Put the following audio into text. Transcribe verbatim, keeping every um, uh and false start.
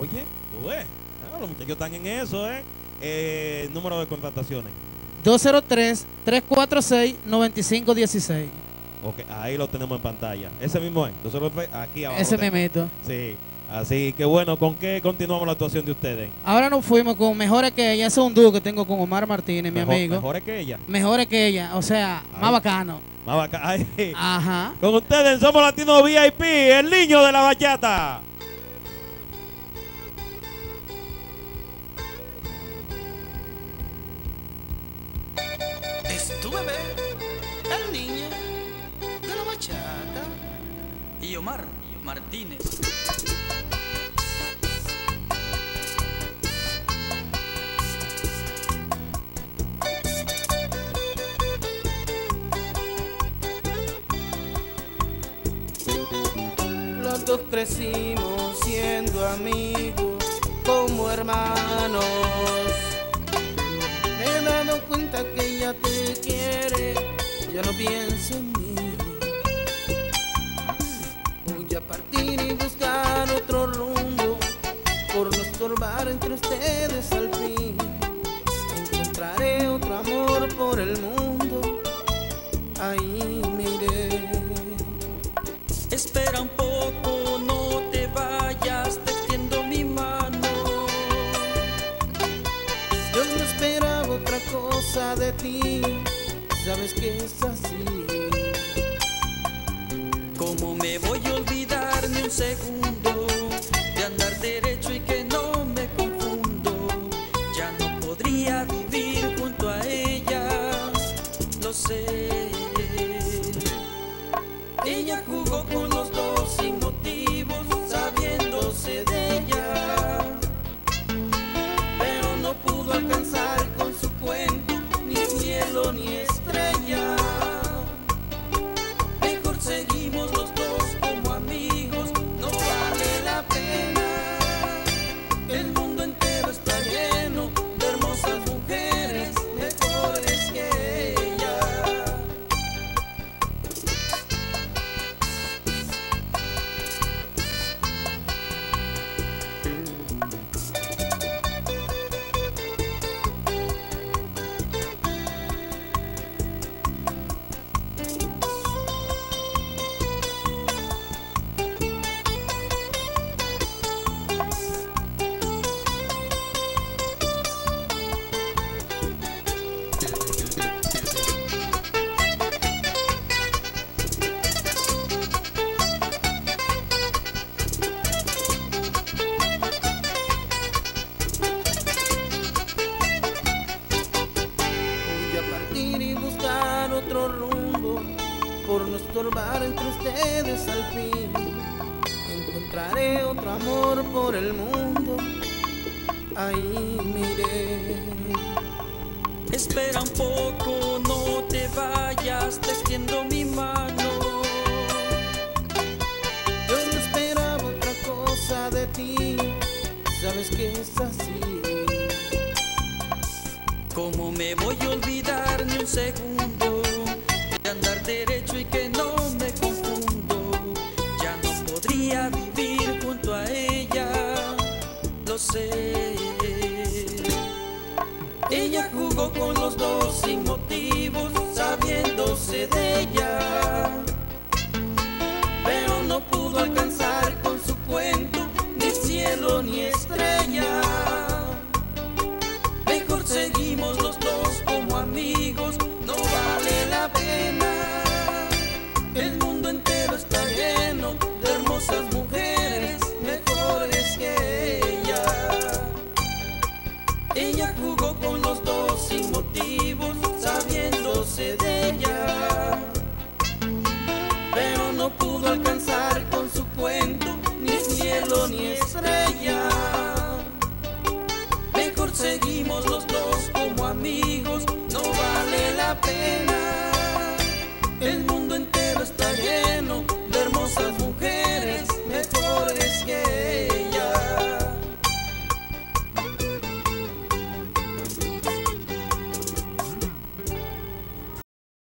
Oye, tú ves, ah, los muchachos están en eso, ¿eh? eh número de contrataciones. dos cero tres, tres cuatro seis, nueve cinco uno seis. Ok, ahí lo tenemos en pantalla. Ese mismo es. Nosotros aquí abajo. Ese me meto. Sí. Así que bueno, ¿con qué continuamos la actuación de ustedes? Ahora nos fuimos con Mejores que ella. Ese es un dúo que tengo con Omar Martínez, Mejor, mi amigo. Mejores que ella. Mejores que ella, o sea, Ay. más bacano. Más bacano. Ay. Ajá. Con ustedes Somos Latinos V I P, el niño de la bachata. Es tu bebé, el niño de la bachata. Y Omar Martínez. Los dos crecimos siendo amigos, como hermanos. Me he dado cuenta que ella te quiere, ya no pienso en mí. Voy a partir y buscar otro rumbo, por no estorbar entre ustedes al fin. Encontraré otro amor por el mundo, ahí me iré. Espera un poco, no te vayas, te extiendo mi mano. Yo no esperaba otra cosa de ti, sabes que es así. ¿Cómo me voy a olvidar ni un segundo de andar derecho y que no me confundo? Ya no podría vivir junto a ella, lo sé. Ella jugó con los dos sin motivos, sabiéndose de ella, pero no pudo alcanzar con su cuento ni cielo ni estrella. Mejor seguimos los dos como amigos, no vale la pena. El mundo entero está lleno de hermosas mujeres mejores que ella. Otro rumbo, por no estorbar entre ustedes al fin. Encontraré otro amor por el mundo, ahí miré. Espera un poco, no te vayas, te extiendo mi mano. Yo no esperaba otra cosa de ti, sabes que es así. ¿Cómo me voy a olvidar ni un segundo de andar derecho y que no me confundo? Ya no podría vivir junto a ella, lo sé. Ella jugó con los dos sin motivos, sabiéndose de ella.